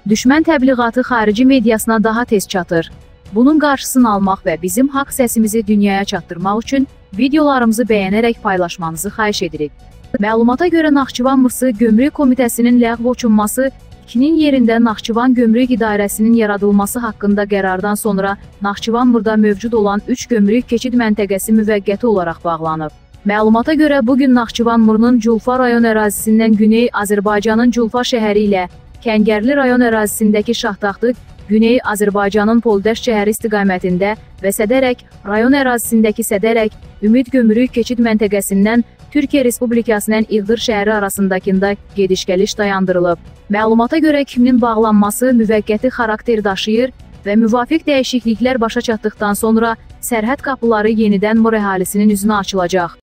Düşmən təbliğatı xarici mediasına daha tez çatır. Bunun qarşısını almaq və bizim haqq səsimizi dünyaya çatdırmaq üçün videolarımızı bəyənərək paylaşmanızı xahiş edirik. Məlumata görə Naxçıvan Mırsı Gömrük Komitəsinin ləğv olunması, 2-nin yerində Naxçıvan Gömrük İdarəsinin yaradılması haqqında qərardan sonra Naxçıvan-Mırda mövcud olan 3 gömrük keçid məntəqəsi müvəqqəti olaraq bağlanıb. Məlumata görə bugün Naxçıvan-Mırının Culfa rayon ərazisindən Güney Azərbaycanın Culfa şəhəri ilə Kəngərli rayon ərazisindəki Şahtaxtı, Güney Azərbaycanın Poldaş şəhəri istiqamətində və Sədərək rayon ərazisindəki Sədərək, Ümid Gömrük keçid məntəqəsindən Türkiyə Respublikasının İğdır şəhəri arasındakında gediş-gəliş dayandırılıb. Məlumata görə 2-nin bağlanması müvəqqəti xarakter daşıyır və müvafiq dəyişikliklər başa çatdıqdan sonra sərhəd qapıları yenidən Mır əhalisinin üzünə açılacaq.